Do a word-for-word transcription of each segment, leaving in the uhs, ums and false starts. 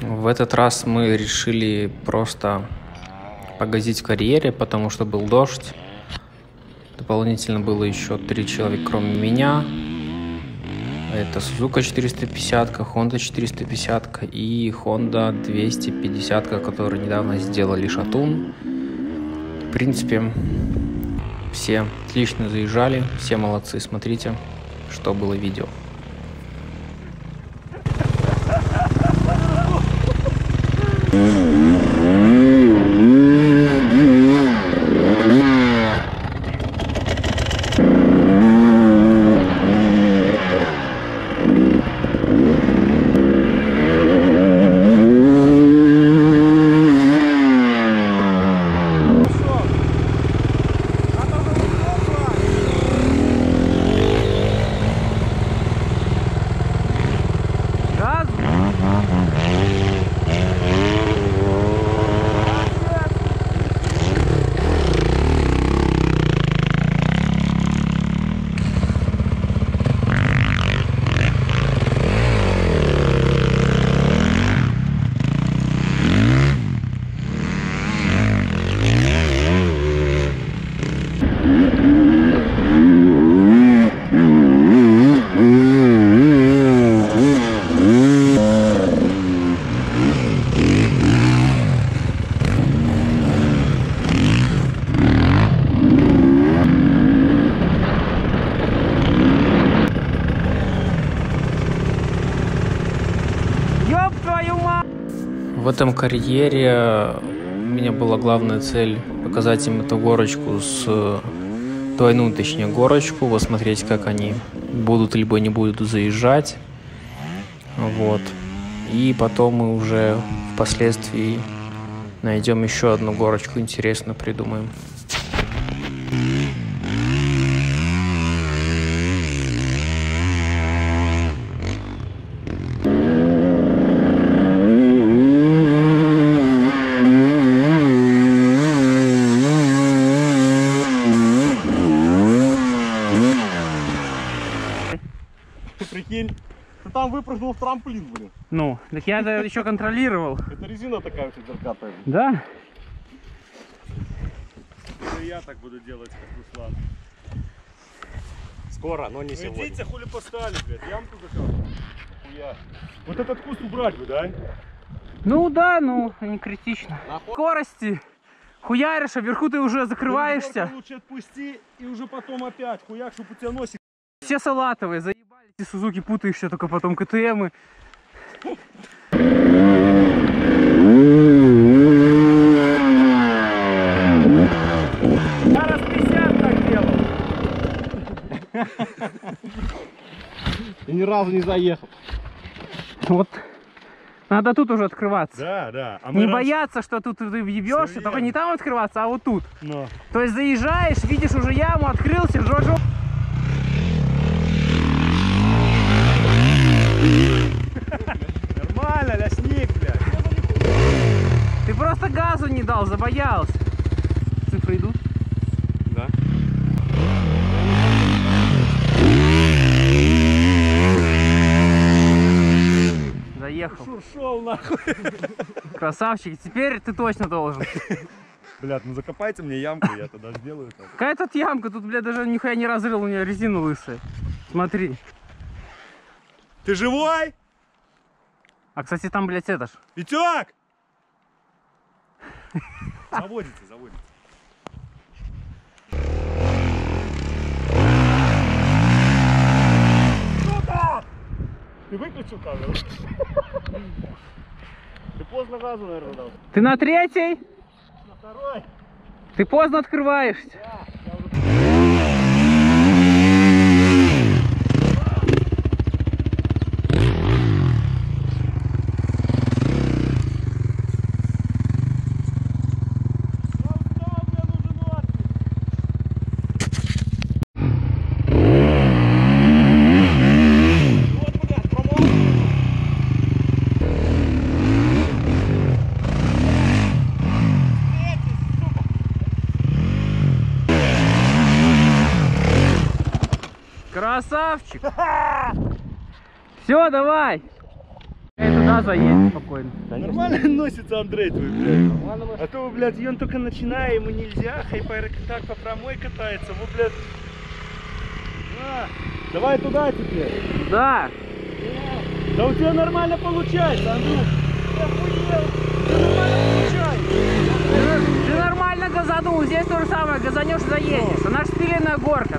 В этот раз мы решили просто погазить в карьере, потому что был дождь. Дополнительно было еще три человека, кроме меня. Это Suzuka четыреста пятьдесят, Honda четыреста пятьдесят и Honda двести пятьдесят, которые недавно сделали шатун. В принципе, все отлично заезжали, все молодцы. Смотрите, что было в видео. В этом карьере у меня была главная цель показать им эту горочку с двойную, точнее, горочку, посмотреть, как они будут либо не будут заезжать. Вот. И потом мы уже впоследствии найдем еще одну горочку, интересно придумаем. Прикинь, ты там выпрыгнул в трамплин, блин. Ну, так я это еще контролировал. Это резина такая очень деркатая. Да? И я так буду делать, как Руслан. Скоро, но не сегодня. Идите, хули поставили, блядь, ямку закапывать. Вот этот куст убрать бы, да? Ну да, ну, не критично. Скорости хуяришь, а вверху ты уже закрываешься. Лучше отпусти и уже потом опять хуяк, чтобы у тебя носик. Все салатовые, заебали эти Сузуки, путаешься, только потом КТМы. Я раз пятьдесят так делал. И ни разу не заехал. Вот. Надо тут уже открываться. Да, да. А не раньше... бояться, что тут ты въебешься, только не там открываться, а вот тут. Но. То есть заезжаешь, видишь уже яму, открылся, жо-жо. Нормально, лясник, блядь. Ты просто газу не дал, забоялся. Цифры идут? Да. Заехал. Шуршол, нахуй. Красавчик, теперь ты точно должен. Блядь, ну закопайте мне ямку, я тогда сделаю это. Какая тут ямка? Тут, блядь, даже нихуя не разрыл, у меня резина лысая. Смотри. Ты живой? А, кстати, там, блядь, это ж. Витек! Заводите, заводите. Сука! Ты выключил камеру? Ты поздно газу, наверное, дал. Ты на третьей? На второй. Ты поздно открываешься. Да, я уже... Красавчик! Все, давай! Эй, туда Да, заедь спокойно. Нормально носится Андрей твой, блядь. А то, блядь, и он только начинает, ему нельзя, хай так по прямой катается, вот, блядь. А, давай туда теперь. Да. Да у тебя нормально получается, Андрюх. Я охуел. Ты нормально получается. Ты, ты нормально газанул, здесь то же самое, газанешь и заедешь. Она же спиленная горка.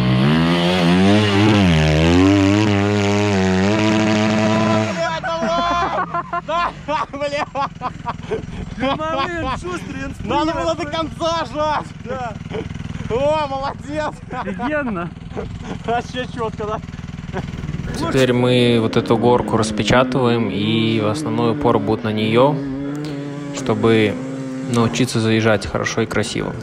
Малый, он шустрый, он Надо было до конца жать! Да. О, молодец! Офигенно. Вообще четко, да? Теперь мы вот эту горку распечатываем, и основной упор будет на нее, чтобы научиться заезжать хорошо и красиво.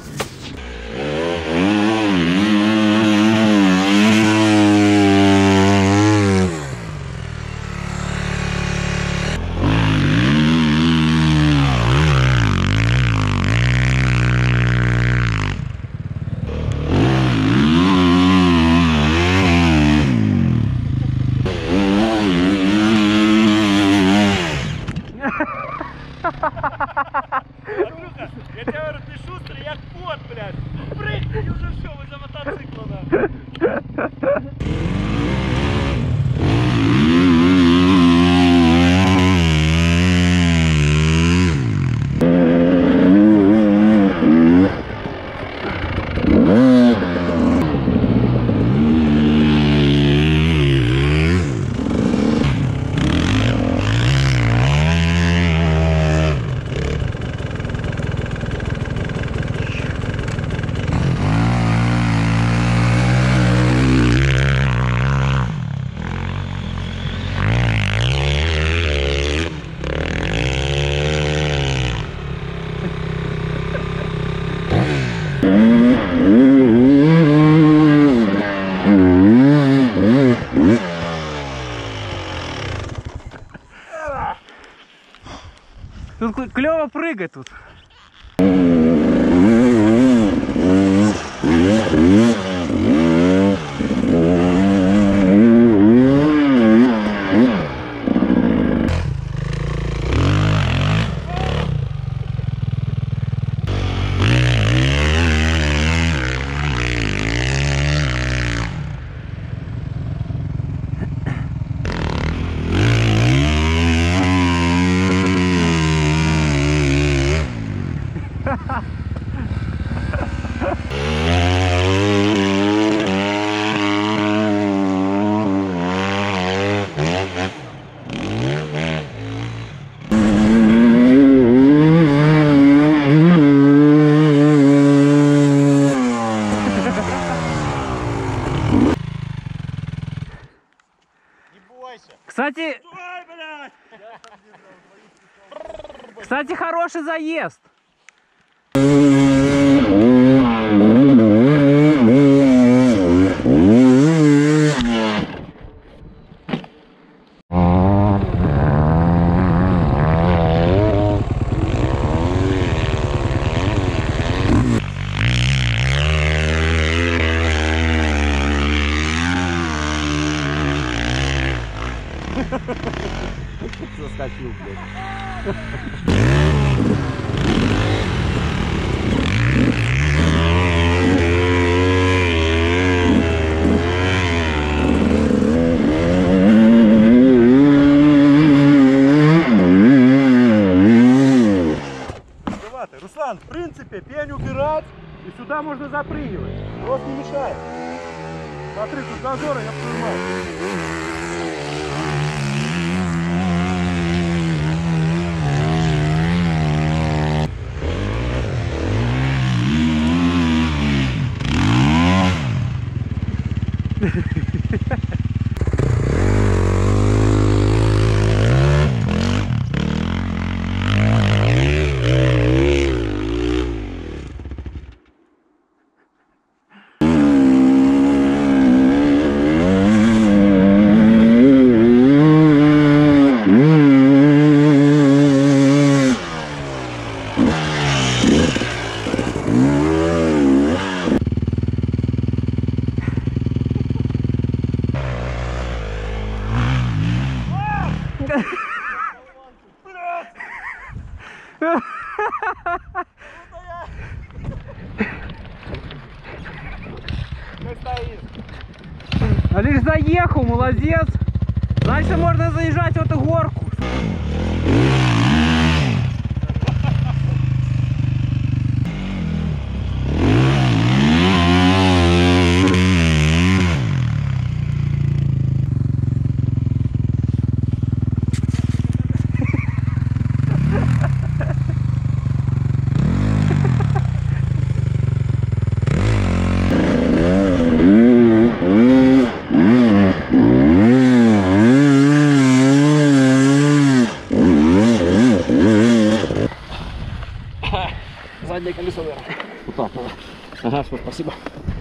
Андрюха, я тебе говорю, ты шустрый, як кот, блядь. Прыгни, и уже все, вы за мотоцикла, да. Тут клево прыгать тут. Кстати, Ой, блядь. кстати, хороший заезд. Заскочил, блядь. Руслан, в принципе, пень убирать, и сюда можно запрыгивать. Просто не мешает. Смотри, тут зазоры, я понимаю. А лишь заехал, молодец. Дальше можно заезжать в эту горку. Заднее колесо вверх. Вот так надо. Ага, что, спасибо.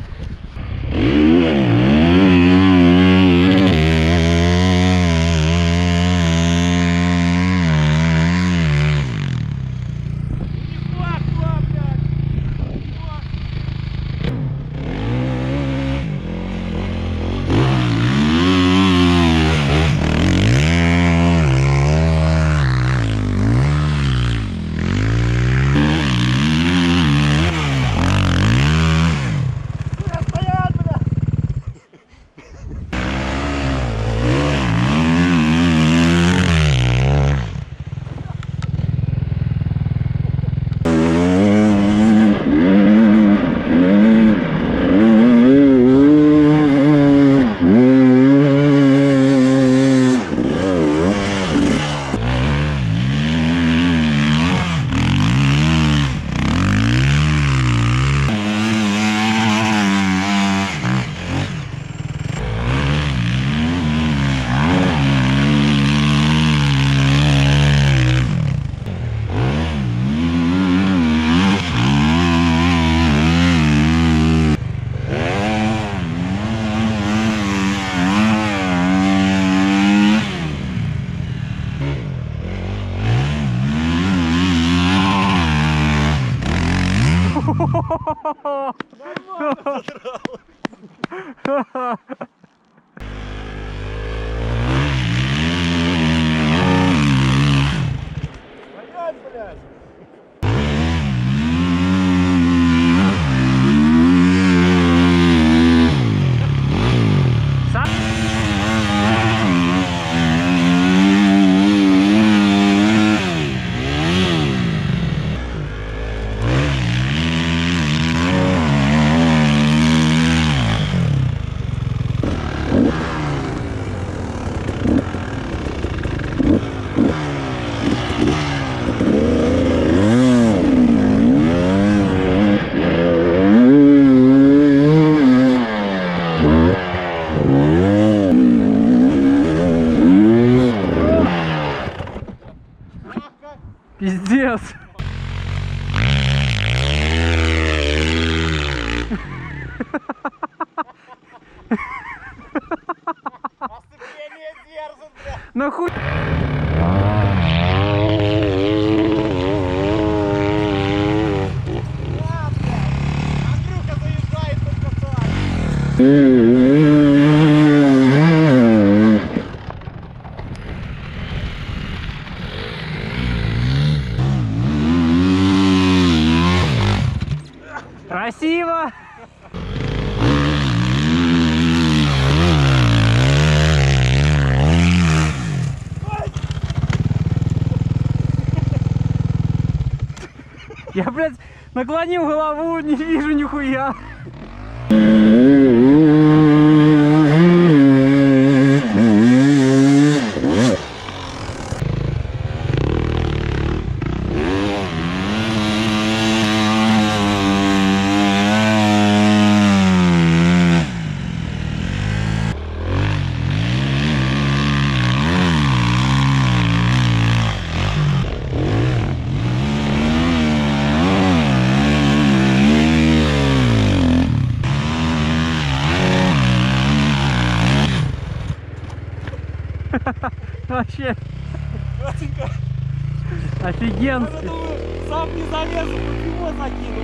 Пиздец. Осцепление держит, бля. Нахуй. Андрюха заезжает только так. Красиво. Я, блядь, наклонил голову, не вижу нихуя. Вообще Батенька, офигенский. сам не залез, его закинул.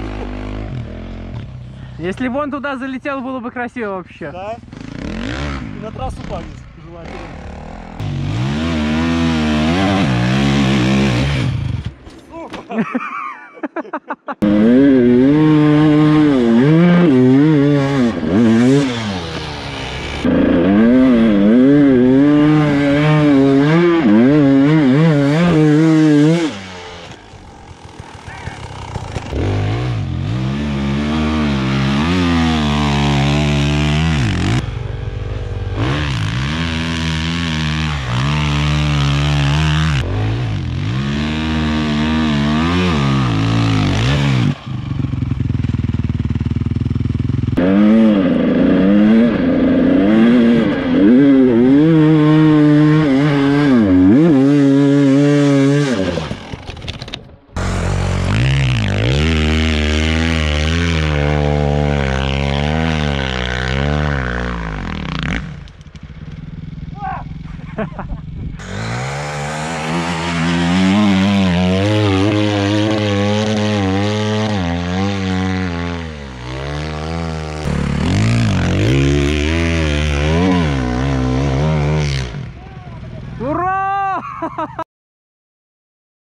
Если бы он туда залетел, было бы красиво вообще. Да? И на трассу память желательно. Сука!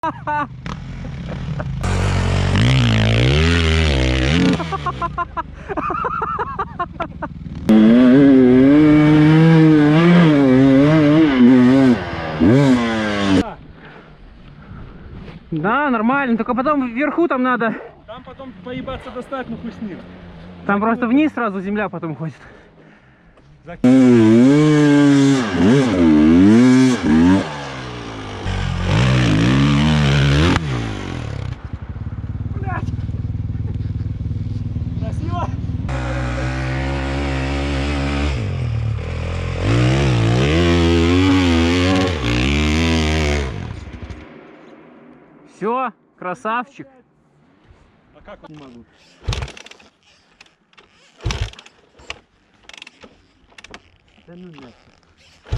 Да, нормально, только потом вверху там надо. Там потом поебаться достать, ну хуй с ним. Там просто вниз сразу земля потом ходит. Красиво? Все, красавчик. А как не могу? Да ну нафиг.